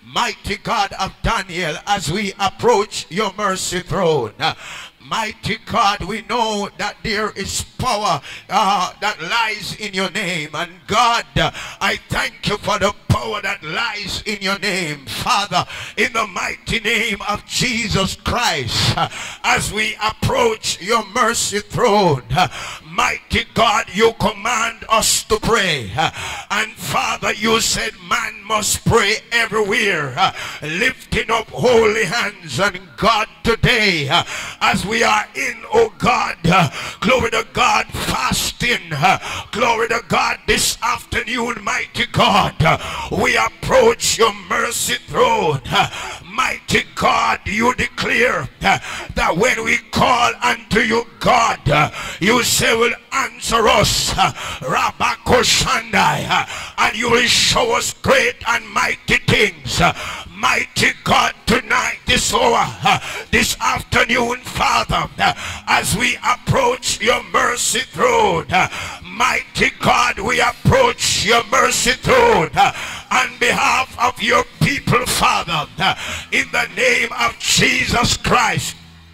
Mighty God of Daniel, as we approach your mercy throne, mighty God, we know that there is power that lies in your name. And God, I thank you for the power that lies in your name. Father, in the mighty name of Jesus Christ, as we approach your mercy throne, mighty God, you command us to pray. And Father, you said man must pray everywhere, lifting up holy hands. And God, today, as we are in, oh God, glory to God, fasting, glory to God, this afternoon, mighty God, we approach your mercy throne. Mighty God, you declare that when we call unto you, God, you say will answer us, Rabakoshandai, and you will show us great and mighty things. Mighty God, tonight, this hour, this afternoon, Father, as we approach your mercy throne, mighty God, we approach your mercy throne on behalf of your people, Father, in the name of Jesus Christ.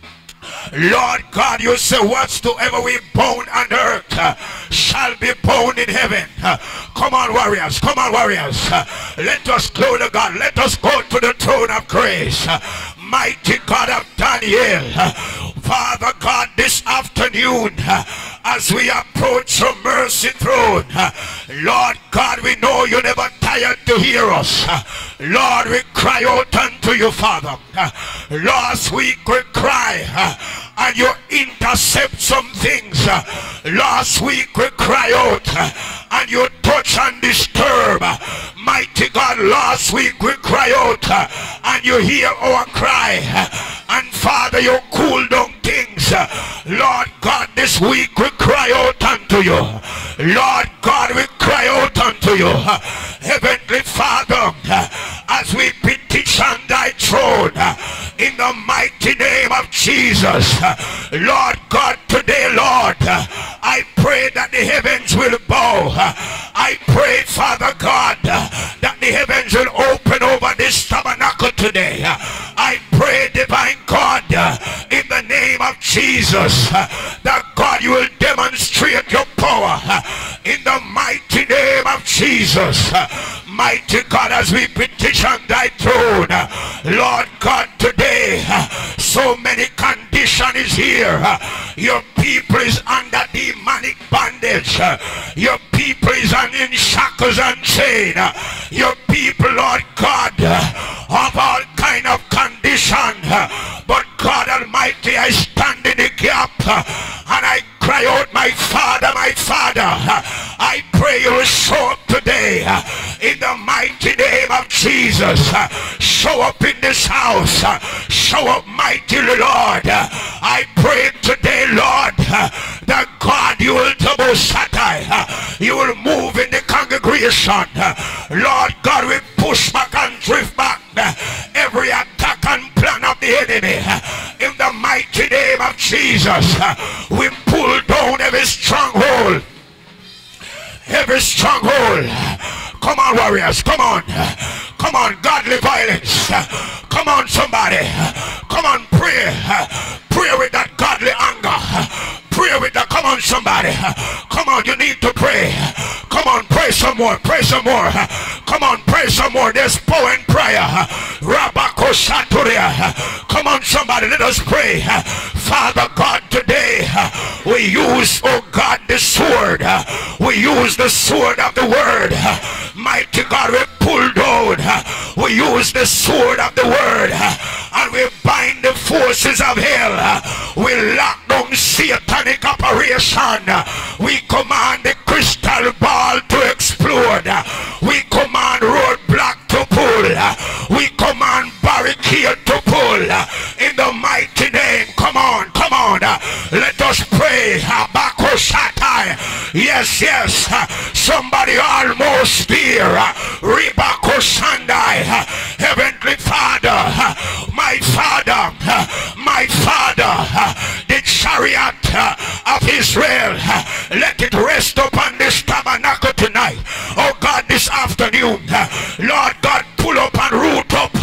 Lord God, you say whatsoever we bound on earth shall be bound in heaven. Come on, warriors, come on, warriors, let us go to God, let us go to the throne of grace. Mighty God of Daniel, Father God, this afternoon, as we approach your mercy throne, Lord God, we know you never tired to hear us. Lord, we cry out unto you, Father. Last week we cry and you intercept some things. Last week we cry out and you touch and disturb. Mighty God, last week we cry out and you hear our cry. And Father, you cool down things. Lord God, this week we cry out unto you. Lord God, we cry out unto you. Heavenly Father, as we petition thy throne in the mighty name of Jesus, Lord God, today, Lord, I pray that the heavens will bow. I pray, Father God, that the heavens will open over this tabernacle today. I pray, divine God, in the name of Jesus, that God, you will demonstrate your power in the mighty name of Jesus. Mighty God, as we petition thy throne, Lord God, today, so many conditions is here. Your people is under demonic bondage. Your people is in shackles and chain. Your people, Lord God, of all kind of condition. But God Almighty, I stand in the gap and I cry out, my Father, my Father, I pray you will show up today in the mighty name of Jesus. Show up in this house. Show up mightily, Lord. I pray today, Lord, that God, you will double satai. You will move in the congregation. Lord God, we push back and drift back every attack and plan of the enemy. In the mighty name of Jesus, we pull down every stronghold. Every stronghold. Come on, warriors, come on. Come on, godly violence. Come on, somebody. Come on, pray. Pray with that godly anger. Pray with that. Come on, somebody. Come on, you need to pray. Come on, pray some more. Pray some more. Come on, pray some more. There's power in prayer. Rabako Shaturia. Come on, somebody, let us pray. Father God, today we use, oh God, the sword. We use the sword of the word. Mighty God, we pull down. We use the sword of the word and we bind the forces of hell. We lock down satanic operation. We command the crystal ball to explode. We command roadblock to pull. We command barricade to pull. In the mighty name, come on, come on. Let us pray. Yes, yes. Somebody almost there. Ribako Shandai. Heavenly Father, my Father, my Father, the chariot of Israel, let it rest upon this tabernacle tonight. Oh God, this afternoon, Lord God, pull up and root up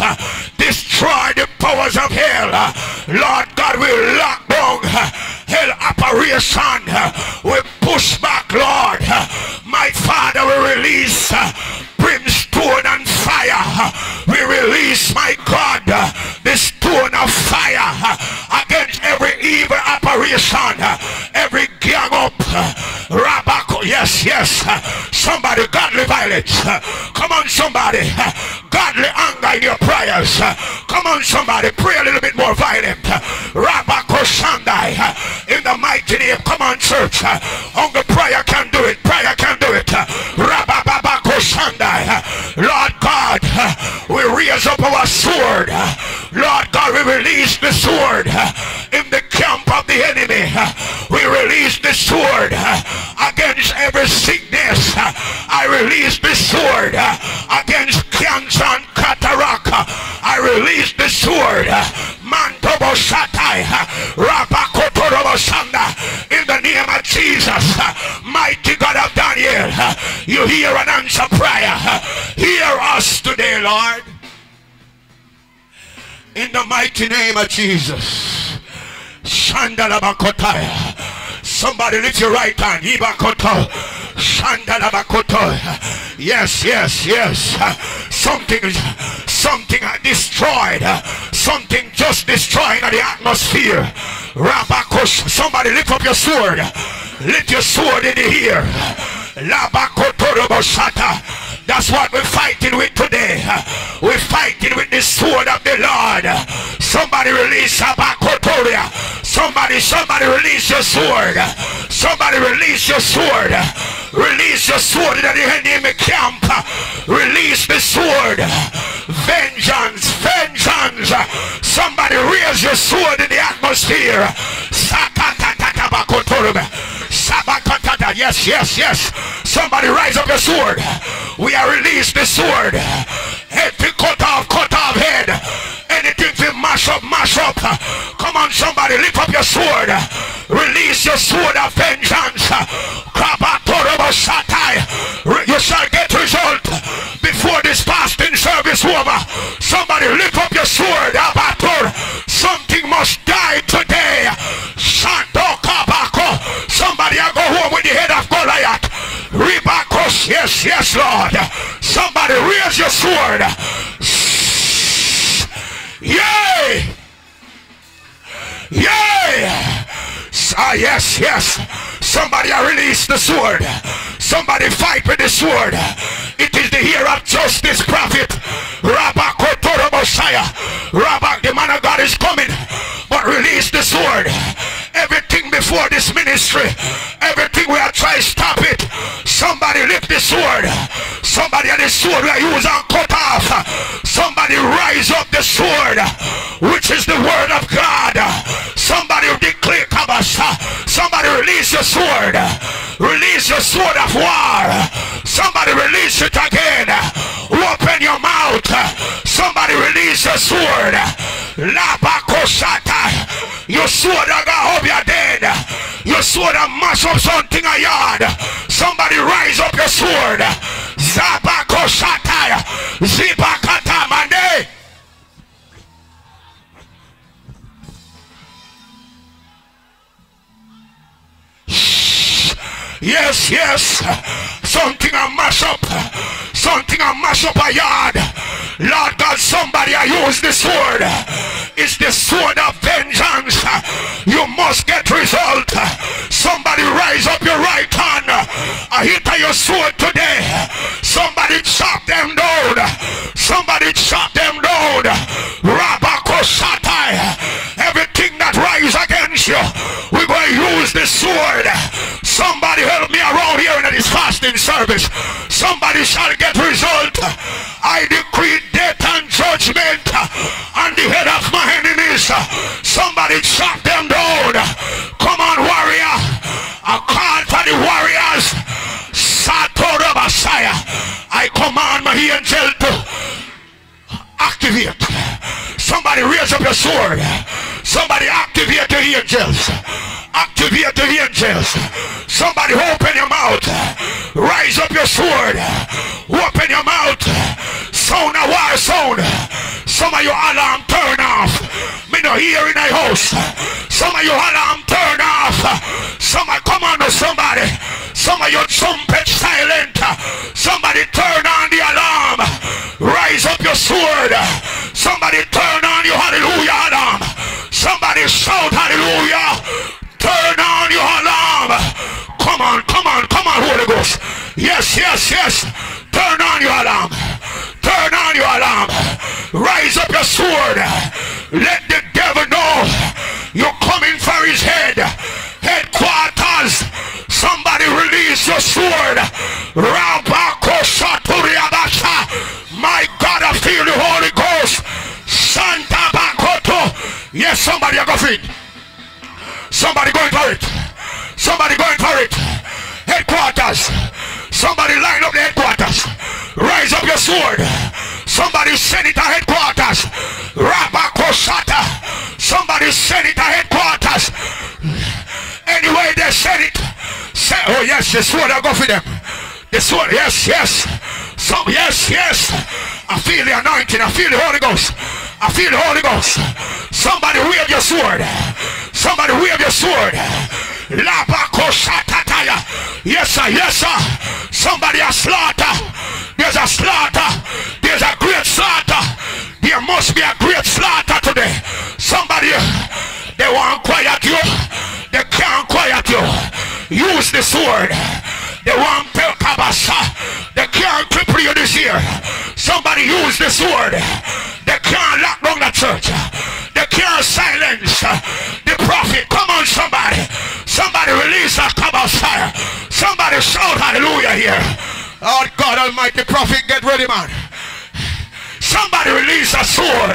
hell. Lord God, we lock down hell operation. We push back, Lord. My Father, we release brimstone and fire. We release, my God, the stone of fire against every evil operation, every gang up. Rabako, yes, yes. Somebody, godly violence. Come on, somebody. Godly anger in your prayers. Come on, somebody. Pray a little bit more violent. Rabako Shandai. In the mighty name. Come on, church. Only prayer can do it. Prayer can do it. Rababako Shandai. Lord God, we raise up our sword. Lord God, we release the sword in the camp of the enemy. We release the sword against every sickness. I release the sword against cancer and cataract. I release the sword. Mantobo Shatai. Rabakotorobo Shanda. In the name of Jesus. Mighty God of Daniel. You hear an answer prayer. Hear us today, Lord. In the mighty name of Jesus. Shandalabakotaya. Somebody lift your right hand. Ibakoto. Shandalabakoto. Yes, yes, yes. Something destroyed. Something just destroyed the atmosphere. Rabakosh. Somebody lift up your sword. Lift your sword in the ear. Labakotoroboshata. That's what we're fighting with today. We're fighting with the sword of the Lord. Somebody release Abakotoria. Somebody release your sword. Somebody release your sword. Release your sword in the enemy camp. Release the sword. Vengeance, vengeance. Somebody raise your sword in the atmosphere. Yes, yes, yes. Somebody rise up your sword. We are released the sword. Head to cut off head. Anything to mash up, mash up. Come on, somebody lift up your sword. Release your sword of vengeance. You shall get result before this fasting service over. Somebody lift up your sword. Something must die today. Somebody I go home with the head of Goliath. Ribakos, yes, yes, Lord. Somebody raise your sword. Yay! Yay! Ah, yes, yes. Somebody I release the sword. Somebody fight with the sword. It is the year of justice, prophet. Rabakotoroboshaya. Rabak, the man of God is coming. But release the sword. Everything before this ministry, everything we are trying to stop it. Somebody lift the sword. Somebody at the sword we are using and cut off. Somebody rise up the sword, which is the word of God. Somebody declare kabasha. Somebody release your sword. Release your sword of war. Somebody release it again. Open your mouth. Somebody release your sword. Labakoshata. Your sword that got up your dead. Your sword that mash up something a yard. Somebody rise up your sword. Zabakoshata. Zibakata mande. Yes, yes. Something I mash up. Something I mash up a yard. Lord God, somebody I use the sword. It's the sword of vengeance. You must get result. Somebody rise up your right hand. I hit your sword today. Somebody chop them down. Somebody chop them down. Rabakoshatai. Everything that rise against you, we're going to use the sword. Somebody help me around here in this fasting service. Somebody shall get result. I decree death and judgment on the head of my enemies. Somebody chop them down. Come on, warrior. I call for the warriors. Satora Messiah. I command my angel to activate. Somebody raise up your sword. Somebody activate the angels. Activate the angels. Somebody open your mouth. Rise up your sword. Open your mouth. Sound a war sound. Some of your alarm turn off. your ear in the house. Some of your alarm turn off. Come on to somebody. Some of your trumpet silent. Somebody turn on the alarm. Rise up your sword. Somebody turn on your hallelujah alarm. Somebody shout hallelujah. Turn on your alarm. Come on, come on, come on, Holy Ghost. Yes, yes, yes. Turn on your alarm. Turn on your alarm. Rise up your sword. Let the devil know you're coming for his head. Headquarters. Somebody release your sword. My God, I feel the Holy Ghost. Santa Bakoto. Yes, somebody are going. Somebody going for it. Somebody going for it. Headquarters. Somebody line up the headquarters. Rise up your sword. Somebody send it to headquarters. Rabakoshata. Somebody send it to headquarters. Anyway they send it. Oh yes, the sword will go for them. The sword, yes, yes. Yes, yes. I feel the anointing. I feel the Holy Ghost. I feel the Holy Ghost. Somebody wave your sword. Somebody wave your sword. Yes, sir. Yes, sir. Somebody a slaughter. There's a slaughter. There's a great slaughter. There must be a great slaughter today. Somebody, they won't quiet you. They can't quiet you. Use the sword. They won't tell Kabasha. They can't cripple you this year. Somebody use the sword. They can't lock down the church. They can't silence the prophet. Come on, somebody. Somebody release a Kabasha. Somebody shout hallelujah here. Oh God Almighty, prophet, get ready, man. Somebody release a sword.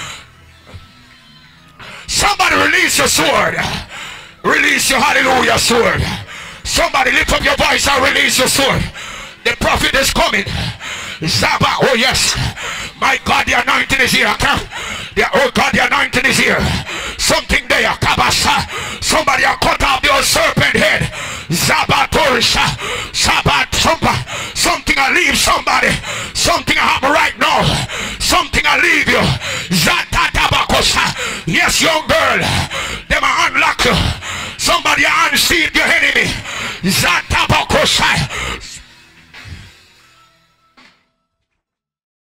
Somebody release a sword. Release your hallelujah sword. Somebody lift up your voice and release your sword. The prophet is coming. Zaba, oh yes. My God, the anointing is here. Oh God, the anointing is here. Something there. Kabasa. Somebody will cut off the old serpent head. Zaba Torisha. Sabat Sumpa. Something will leave somebody. Something will happen right now. Something will leave you. Zatatabakosa. Yes, young girl. They will unlock you. Somebody unseat your enemy. Zat